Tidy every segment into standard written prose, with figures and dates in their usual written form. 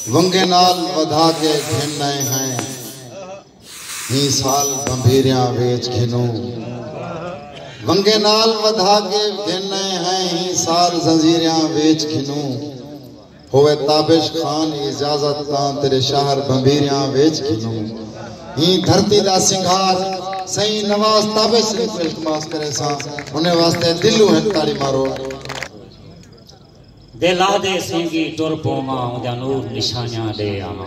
वंगे नाल वधा के घिन हैं ही साल गंभीरिया वेच घिनू वंगे नाल वधा के घिन हैं ही साल जंजीरिया वेच घिनू होवे ताबिश खान इजाजत ता तेरे शहर गंभीरिया वेच घिनू ही धरती दा सिंगार सही नवाज ताबिश को इल्तमास करे सा उन्हें वास्ते दिलू है ताड़ी मारो दिला दे सिंगी टुर पोमा उदा नूर निशानियां दे आवा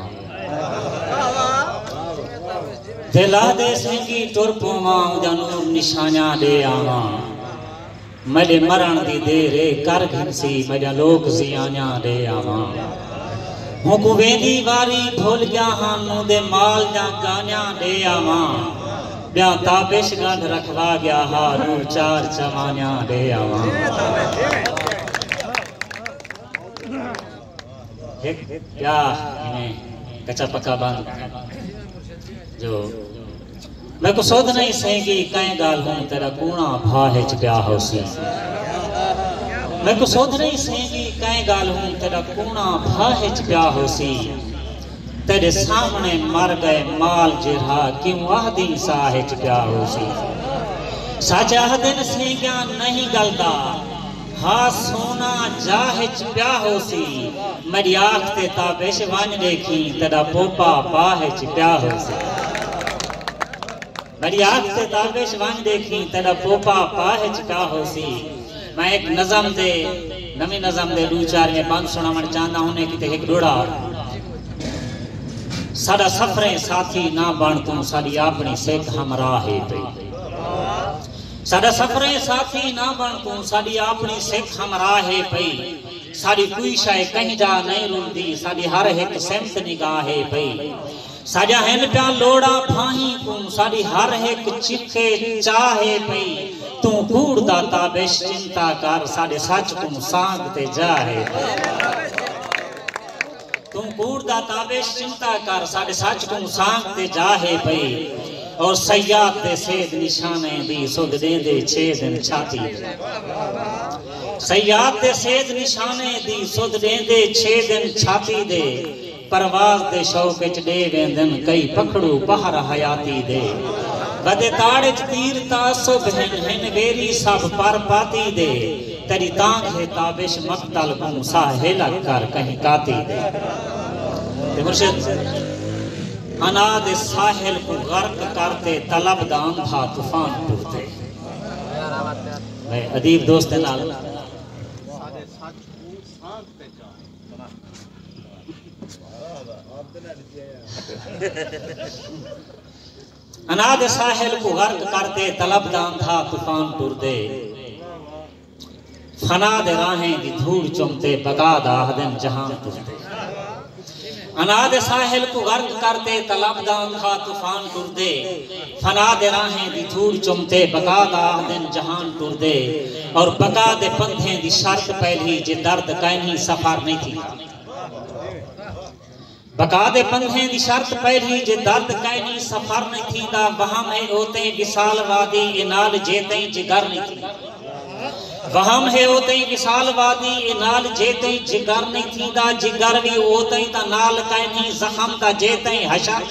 दिला दे सिंगी टुर पोमा उदा नूर निशानियां दे आवा मेरे मरण दी देरे कर घिनसी मेरा लोग जियानियां दे आवा हुकु वेंदी वारी भूल गया हानू दे माल जा गानियां दे आवा ब्या ताबिश गंध रखवा गया हारू चार चमानियां दे आवा क्या इन्हें कच्चा पक्का बंद जो मैं को सोध नहीं सहेगी कई गाल हूं तेरा कूणा भा है प्या होसी मैं को सोध नहीं सहेगी कई गाल हूं तेरा कूणा भा है प्या होसी तेरे सामने मर गए माल जिरहा क्यों आदि सा है प्या होसी साचा दिन से क्या नहीं गलता हा सोना जाहे प्या होसी मेरी आँख ते ताबिश वन देखी तेरा पोपा पाहे प्या होसी मेरी आँख ते ताबिश वन देखी तेरा पोपा पाहे प्या होसी मैं एक नज़म दे नवी नज़म दे दो चार में बंद सुनावण चाहता हूं कि एक डोड़ा साडा सफरे साथी ना बन तू साडी अपनी सिख हमरा है पई साडा सफरे साथी ना बन तू साडी अपनी सिख हमरा है पई साडी कोई शय कहीं जा नहीं रुंदी साडी हर एक सिमत निगाह है पई साजा हन प्या लोड़ा फाही को साडी हर एक चिखे चाहे पई तू कूड़ दा ताबिश चिंता कर साडे सच को सांग ते जाहे तू कूड़ दा ताबिश चिंता कर साडे सच को सांग ते जाहे पई और सयाद दे सेद निशाने दी सुध दे दे 6 दिन छाती सयाद दे सेद निशाने दी सुध दे दे 6 दिन छाती दे परवाज दे शौक च दे वेंदन कई पखड़ू पहर हयाती दे बदे ताड़े च तीर तासुब हिन वेरी सब पर पाती दे तेरी तांग है ताबिश मक्तल को साहेला कर कहीं काती दे मुर्शिद अनाद साहिल को गर्क करते तलब दान था तूफान टूटते मैं अदीब दोस्त नाल अनाद साहिल को गर्क करते तलब दान था तूफान टूटते फना दे राहें दी धूल चुमते बगाद आहदन जहां टूटते अनाद साहिल को गर्क करते तलबदान था तूफान टुरदे फना दे राहें दी धूल चुमते बका दा दिन जहान टुरदे और बका दे पंधे दी शर्त पहली जे दर्द कहनी सफर नहीं थी बका दे पंधे दी शर्त पहली जे दर्द कहनी सफर नहीं थी दा वहां में होते विशाल वादी इनाल जेते जिगर नहीं थी वहम है ओते विशाल वादी नाल जेते जिगर नहीं थींदा जिगर भी ओते ता नाल कहनी जख्म ता जेते हशर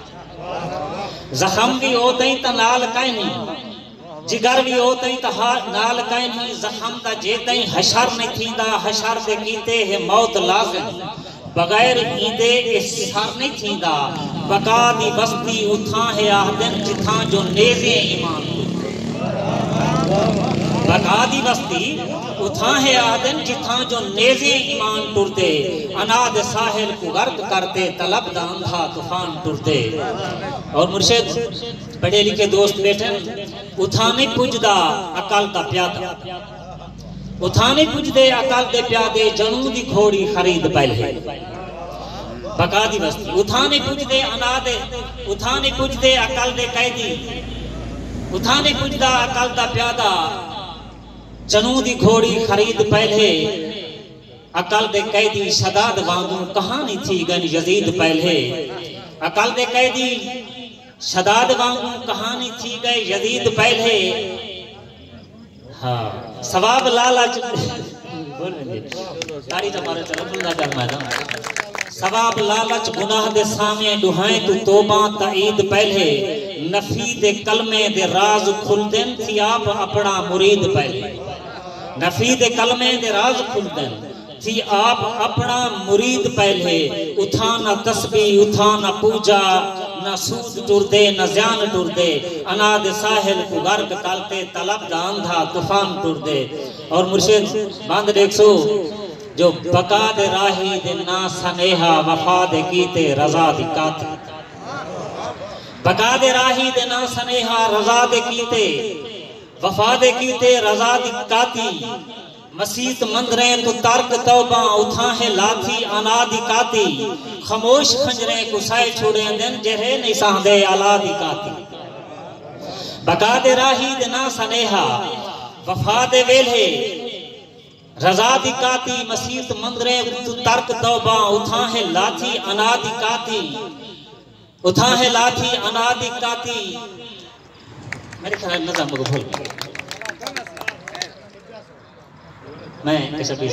जख्म भी ओते ता नाल कहनी जिगर भी ओते ता नाल कहनी जख्म ता जेते हशर नहीं थींदा हशर दे कीते है मौत लाज़िम बगैर ईंदे इसर नहीं थींदा बका दी बस्ती उठा है आहदन जिथा जो नेज़े ईमान बगादी बस्ती उठा है आदन जिथा जो नेज़े ईमान टुरते अनाद साहिल को गर्क करते तलब दान था तूफान टुरते और मुर्शिद पढ़े लिखे दोस्त बैठे उठा नहीं पुजदा अकल दा प्यादा उठा नहीं पुजदे अकल दे प्यादे जनू दी घोड़ी खरीद पहले बगादी बस्ती उठा नहीं पुजदे अनाद उठा नहीं पुजदे अकल दे कैदी उठा नहीं पुजदा अकल दा प्यादा जनू दी घोड़ी खरीद पहले अकल दे कैदी शदाद वांगू कहानी थी गन यजीद पहले अकल दे कैदी शदाद वांगू कहानी थी गए यजीद पहले हाँ सवाब लालच बोल रहे गाड़ी तो मारे चलो बुंदा कर मैं सवाब लालच गुनाह दे सामे दुहाए तू तौबा तईद पहले नफी दे कलमे दे राज खुल देन थी आप अपना मुरीद पहले नफी दे कलमे दे राज खुल देन थी आप अपना मुरीद पहले उठा न तस्बीह उठा न पूजा न सूद टुरदे न ज्यान टुरदे अनाद साहिल को गर्क कालते तलब दा अंधा तूफान टुरदे। और मुर्शिद बंद देखो जो बका दे राही दे ना सनेहा वफा दे कीते रजा दी काती बका दे राही दे ना सनेहा रजा दे कीते वफा दे कीते रजा दी काती मसीत मंदरे तो तर्क तौबा उठा है लाथी अनादि काती खामोश खंजरे कुसाए छोड़े दिन जहे नहीं साहदे अलादि काती बका दे राही दे ना सनेहा वफा दे वेले रजा दी काती मसीत मंदरे तो तर्क तौबा उठा है लाथी अनादि काती उठा है लाथी अनादि काती। मेरे ख्याल नज़म को भूल मैं कैसे भी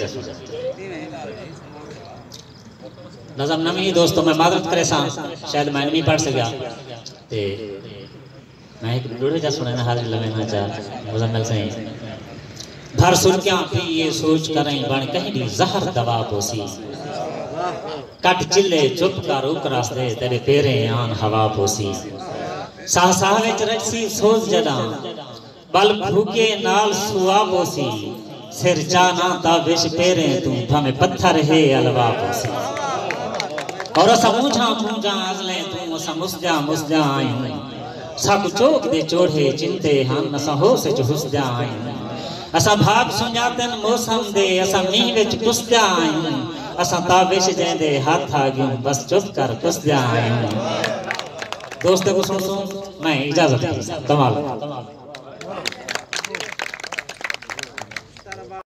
नज़म नमी दोस्तों मैं मादरत करे सा शायद मैं नहीं पढ़ सका ते मैं एक डोड़े जा सुना ना हाजिर लगे ना जा मुजम्मिल सही भर सुन क्या भी ये सोच करें बन कहीं दी जहर दवा पोसी कट चिल्ले चुप का रुक रास्ते तेरे पेरे आन हवा पोसी साह साह विच रची सोच जदा बल भूखे नाल सुआ पोसी सिर जाना ता विश पेरे तू भावे पत्थर है अलवा पोसी और असा मुझा मुझा आजले तू असा मुस्जा आयूं सब चौक दे चोढ़े चिंते हम असा हो से हुस्जा आयूं असा भाग सुञातन मौसम दे असा मींह विच पुस्जा आयूं असा ता विश जेंदे हाथ आ गयूं बस चुप कर पुस्जा आयूं। दोस्तों को सुन मैं इजाजत कमाल।